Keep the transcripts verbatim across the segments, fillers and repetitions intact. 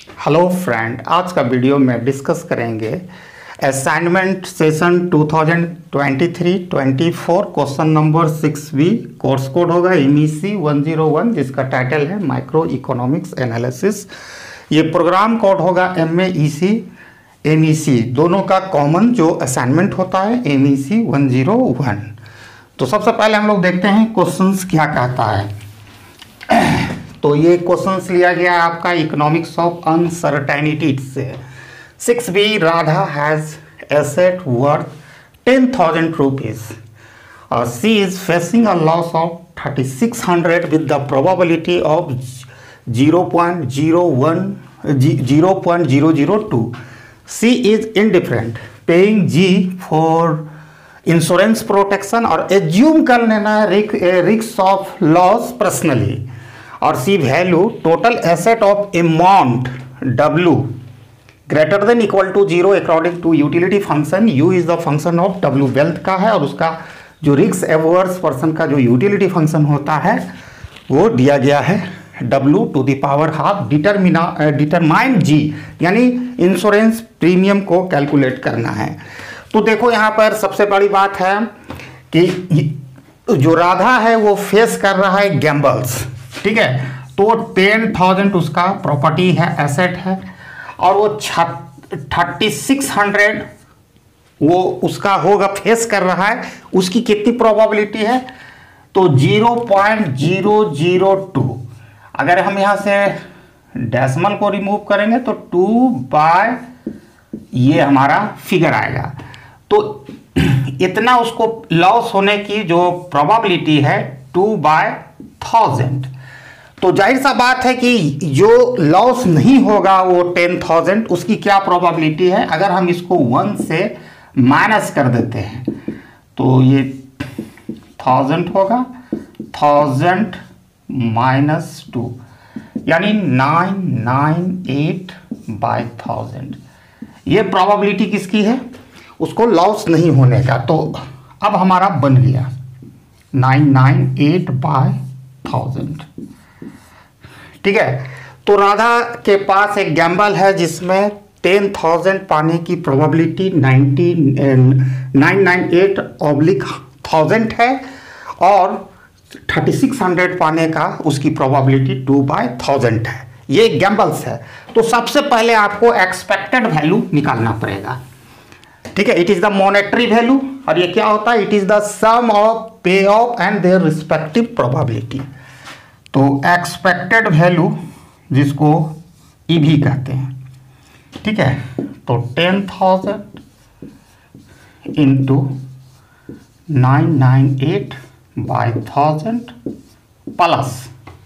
Hello friend, आज का video में डिस्कस करेंगे assignment session two thousand twenty three twenty four question number six B. Course code होगा M E C one zero one, जिसका title है microeconomics analysis. ये programme code होगा M A E C M E C, दोनों का common जो assignment होता है M E C one zero one. तो सबसे पहले हम लोग देखते हैं क्वेश्चंस क्या कहता है। तो ये क्वेश्चंस लिया गया है आपका इकोनॉमिक्स ऑफ अनसर्टेनिटी से। Six B, Radha has asset worth ten thousand rupees और C is facing a loss of thirty six hundred with the probability of zero point zero one zero point zero zero two. C is indifferent paying G for insurance protection और assume कर लेना risk of loss personally. और C value total asset of amount W greater than equal to zero according to utility function. U is the function of W wealth का है और उसका जो risk averse person का जो यूटिलिटी फंक्शन होता है वो दिया गया है W to the power half डिटरमिना डिटरमाइन जी, यानी इंश्योरेंस प्रीमियम को कैलकुलेट करना है। तो देखो यहाँ पर सबसे बड़ी बात है कि जो राधा है वो फेस कर रहा है गैम्बल्स, ठीक है। तो टेन थाउजेंड उसका प्रॉपर्टी है, एसेट है, और वो थर्टी सिक्स हंड्रेड वो उसका होगा फेस कर रहा है। उसकी कितनी प्रोबेबिलिटी है? तो zero point zero zero two. अगर हम यहाँ से डेसिमल को रिमूव करेंगे तो टू बाय ये हमारा फिगर आएगा। तो इतना उसको लॉस होने की जो प्रोबेबिलिटी है टू बाय थाउजेंड। तो जाहिर सा बात है कि जो लॉस नहीं होगा वो टेन थाउजेंड, उसकी क्या प्रोबेबिलिटी है? अगर हम इसको वन से माइनस कर देते हैं तो ये थाउजेंड होगा, थाउजेंड माइनस टू यानी nine nine eight by thousand. ये प्रोबेबिलिटी किसकी है? उसको लॉस नहीं होने का। तो अब हमारा बन गया nine nine eight by thousand, ठीक है। तो राधा के पास एक गैम्बल है जिसमें टेन थाउजेंड पाने की probability nine nine eight oblique thousand है और थर्टी सिक्स हंड्रेड पाने का उसकी प्रोबेबिलिटी टू बाय थाउजेंड है। ये गैम्बल्स है। तो सबसे पहले आपको एक्सपेक्टेड वैल्यू निकालना पड़ेगा, ठीक है। It is the monetary value और ये क्या होता है? It is the sum of pay off and their respective probability. तो एक्सपेक्टेड वैल्यू जिसको ई भी कहते हैं, ठीक है। तो ten thousand into nine nine eight by thousand plus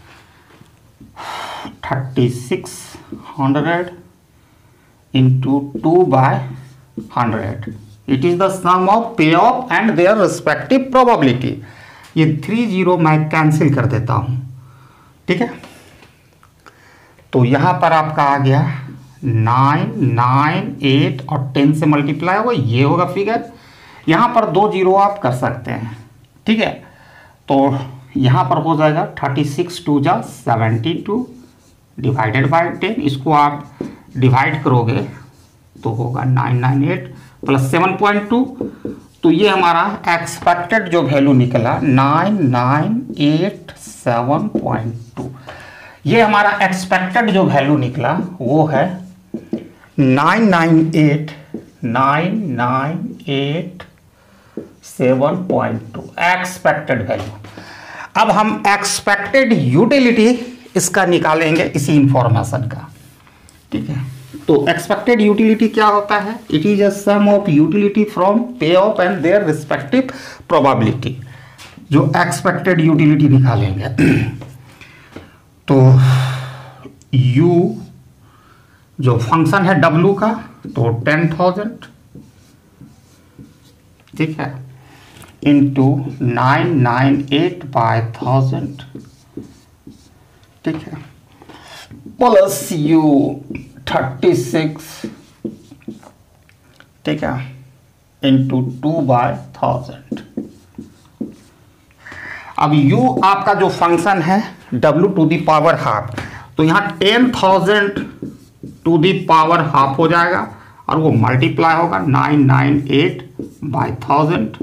thirty six hundred into two by hundred. It is the sum of pay off and their respective probability. ये three zero मैं cancel कर देता हूं, ठीक है। तो यहां पर आपका आ गया नाइन नाइन एट और टेन से मल्टीप्लाई होगा, ये होगा फिगर। यहां पर दो जीरो आप कर सकते हैं, ठीक है। तो यहां पर हो जाएगा थर्टी सिक्स टू जा seventy two divided by ten. इसको आप डिवाइड करोगे तो होगा nine nine eight plus seven point two. तो ये हमारा एक्सपेक्टेड जो वैल्यू निकला nine nine eight seven point two. ये हमारा एक्सपेक्टेड जो वैल्यू निकला वो है nine nine eight nine nine eight seven point two expected value. अब हम एक्सपेक्टेड यूटिलिटी इसका निकालेंगे, इसी इंफॉर्मेशन का, ठीक है। तो एक्सपेक्टेड यूटिलिटी क्या होता है? It is a sum of utility from pay off and their respective probability. जो एक्सपेक्टेड यूटिलिटी निकालेंगे तो u जो फंक्शन है w का तो टेन थाउजेंड, ठीक है, into nine nine eight by thousand, ठीक है, प्लस u थर्टी सिक्स, ठीक है, इंटू टू बाय थाउजेंड। अब u आपका जो फंक्शन है w to the power half, तो यहाँ ten thousand to the power half हो जाएगा और वो मल्टीप्लाई होगा nine nine eight by thousand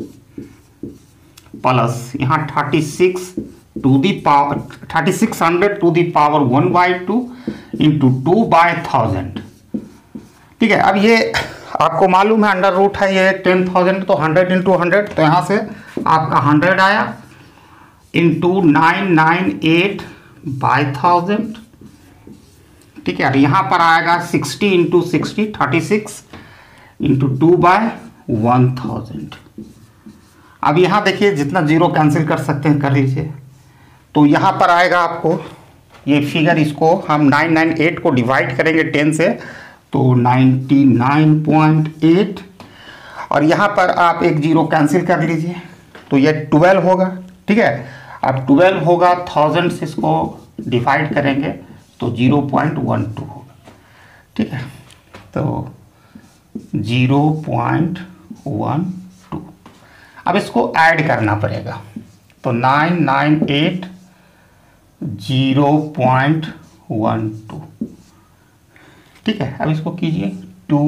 plus यहाँ thirty six to the power thirty six hundred to the power one by two into two by thousand. ठीक है, अब ये आपको मालूम है अंडर रूट है ये टेन थाउजेंड, तो हंड्रेड इंटू हंड्रेड, तो यहाँ से आपका हंड्रेड आया into nine nine eight by thousand. ठीक है, अब यहाँ पर आएगा sixty into sixty thirty six into two by one thousand. अब यहाँ देखिए जितना जीरो कैंसिल कर सकते हैं कर लीजिए, तो यहाँ पर आएगा आपको ये फिगर, इसको हम नाइन नाइन एट को डिवाइड करेंगे टेन से तो नाइन्टी नाइन पॉइंट एट, और यहाँ पर आप एक जीरो कैंसिल कर लीजिए तो ये ट्वेल्व होगा। ठीक है, अब ट्वेल्व होगा थाउजेंड से इसको डिवाइड करेंगे तो जीरो पॉइंट वन टू होगा। ठीक है, तो जीरो पॉइंट वन टू। अब इसको ऐड करना पड़ेगा, तो nine nine eight zero point one two. ठीक है, अब इसको कीजिए टू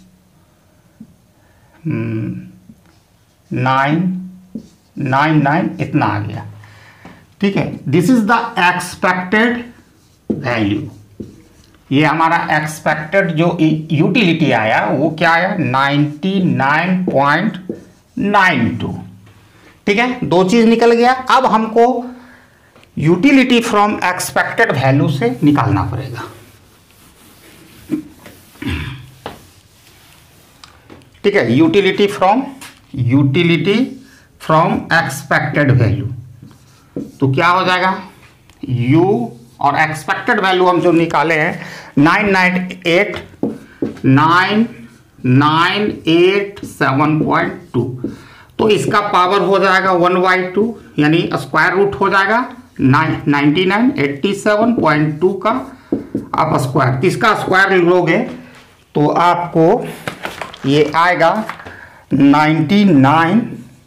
नाइन नाइन नाइन इतना आ गया। ठीक है, this is the expected value. ये हमारा एक्सपेक्टेड जो यूटिलिटी आया वो क्या आया ninety nine point nine two. ठीक है, दो चीज निकल गया। अब हमको यूटिलिटी फ्रॉम एक्सपेक्टेड वैल्यू से निकालना पड़ेगा। ठीक है, utility from utility from expected value, तो क्या हो जाएगा u और एक्सपेक्टेड वैल्यू हम जो निकाले हैं nine nine eight nine nine eight seven point two, तो इसका पावर हो जाएगा वन बाई टू, यानी स्क्वायर रूट हो जाएगा ninety nine eighty seven point two का आप स्क्वायर, इसका स्क्वायर लोगे तो आपको ये आएगा ninety nine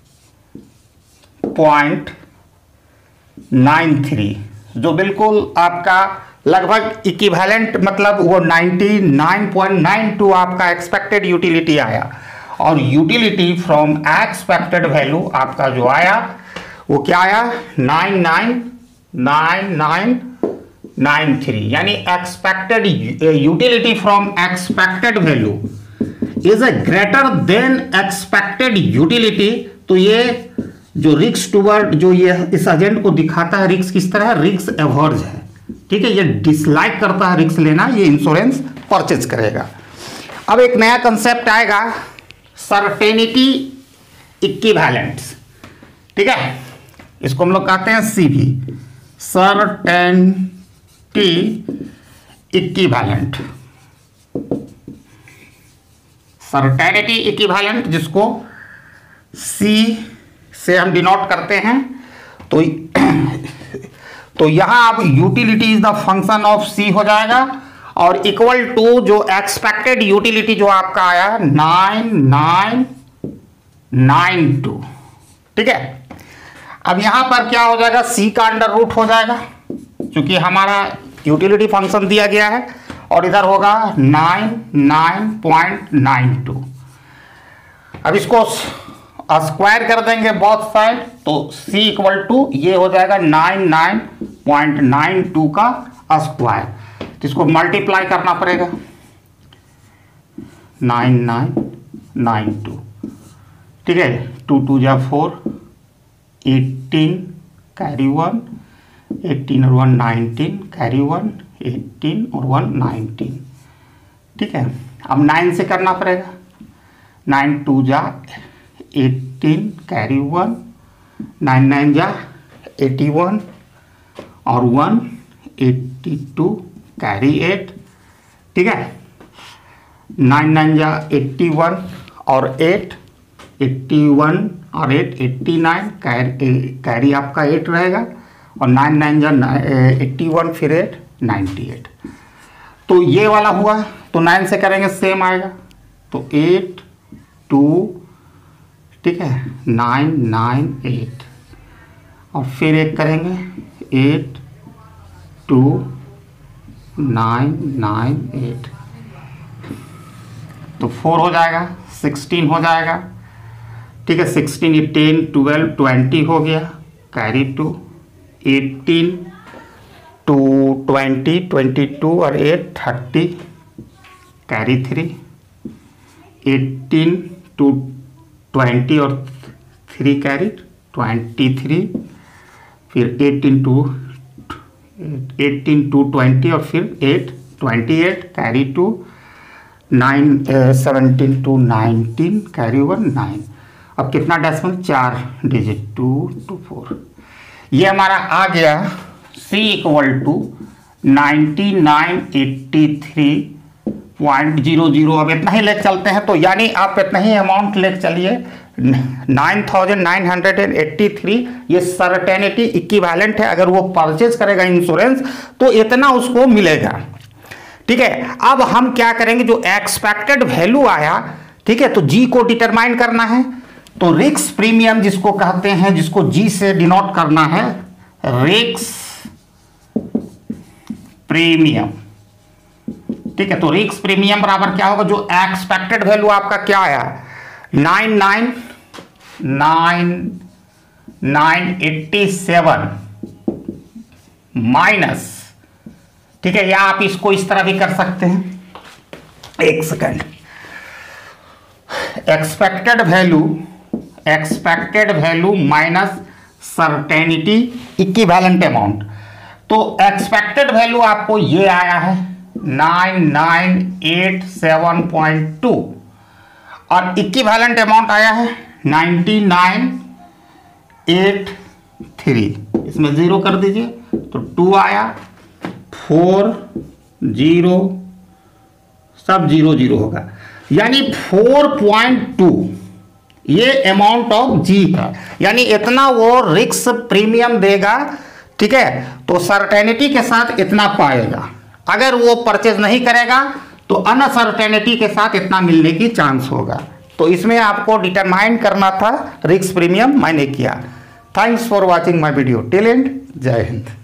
point nine three, जो बिल्कुल आपका लगभग इक्विवेलेंट, मतलब वो ninety nine point nine two आपका एक्सपेक्टेड यूटिलिटी आया, और यूटिलिटी फ्रॉम एक्सपेक्टेड वैल्यू आपका जो आया वो क्या आया nine nine nine nine nine three, यानी expected utility from expected value is a greater than expected utility. तो ये जो रिस्क टूवर्ड जो ये इस एजेंट को दिखाता है, रिस्क किस तरह है, रिस्क एवर्ज है। ठीक है, ये डिसलाइक करता है रिस्क लेना, ये इंश्योरेंस परचेज करेगा। अब एक नया कंसेप्ट आएगा सर्टेनिटी इक्विवेलेंट्स। ठीक है, इसको हम लोग कहते हैं CV, certainty equivalent. Certainty equivalent जिसको सी से हम डिनोट करते हैं, तो तो यहां अब utility is the function of C हो जाएगा, और इक्वल टू जो एक्सपेक्टेड यूटिलिटी जो आपका आया नाइन नाइन नाइन टू। ठीक है, अब यहां पर क्या हो जाएगा, सी का अंडर रूट हो जाएगा क्योंकि हमारा यूटिलिटी फंक्शन दिया गया है, और इधर होगा nine nine point nine two. अब इसको स्क्वायर कर देंगे बोथ साइड, तो c इक्वल टू ये हो जाएगा nine nine point nine two का स्क्वायर, तो इसको मल्टीप्लाई करना पड़ेगा नाइन नाइन नाइन टू। ठीक है, टू टू जा four, eighteen carry one, eighteen और one nineteen, carry one, eighteen और वन नाइनटीन। ठीक है, अब नाइन से करना पड़ेगा, नाइन टू जा eighteen carry one, nine nine जा एटी वन और one eighty two carry eight. ठीक है, नाइन नाइन जा एट्टी वन और एट, एट्टी वन और eight eighty nine, carry carry आपका एट रहेगा, और नाइन नाइन जा एट्टी वन फिर एट नाइन्टी एट। तो ये वाला हुआ, तो नाइन से करेंगे सेम आएगा, तो एट टू, ठीक है, नाइन नाइन एट, और फिर एक करेंगे eight two nine nine eight. तो फोर हो जाएगा, सिक्सटीन हो जाएगा, ठीक है, सिक्सटीन ये टेन ट्वेल्व ट्वेंटी हो गया, carry two, eighteen two twenty, twenty two और eight thirty, carry three, eighteen two twenty और थ्री कैरी ट्वेंटी थ्री, फिर eighteen two eighteen two twenty और फिर eight twenty eight, carry two, nine seventeen two nineteen, carry one nine. अब कितना decimal, चार digit, to to four. ये हमारा आ गया C equal to ninety nine eighty three point zero zero. अब इतना ही लेके चलते हैं, तो यानी आप इतना ही अमाउंट लेके चलिए, nine thousand nine hundred eighty three. ये सर्टेनिटी इक्विवेलेंट है, अगर वो परचेज करेगा इंश्योरेंस तो इतना उसको मिलेगा, ठीक है। अब हम क्या करेंगे, जो एक्सपेक्टेड वैल्यू आया, ठीक है, तो जी को डिटरमाइन करना है। तो रिस्क प्रीमियम जिसको कहते हैं, जिसको जी से डिनोट करना है, रिस्क प्रीमियम, ठीक है। तो रिस्क प्रीमियम बराबर क्या होगा, जो एक्सपेक्टेड वैल्यू आपका क्या आया, nine nine nine nine eighty seven minus, ठीक है, या आप इसको इस तरह भी कर सकते हैं, एक second, expected value expected value minus certainty equivalent amount. तो एक्सपेक्टेड वैल्यू आपको ये आया है nine nine eight seven point two और इक्विवेलेंट अमाउंट आया है नाइन्टी नाइन एट थ्री। इसमें जीरो कर दीजिए तो टू आया, फोर जीरो, सब जीरो जीरो होगा, यानी फोर पॉइंट टू ये अमाउंट ऑफ जी है, यानी इतना वो रिस्क प्रीमियम देगा, ठीक है। तो सर्टेनिटी के साथ इतना पाएगा, अगर वो परचेज नहीं करेगा तो अनसर्टेनिटी के साथ इतना मिलने की चांस होगा। तो इसमें आपको डिटरमाइन करना था रिस्क प्रीमियम, मैंने किया। Thanks for watching my video till end. जय हिंद।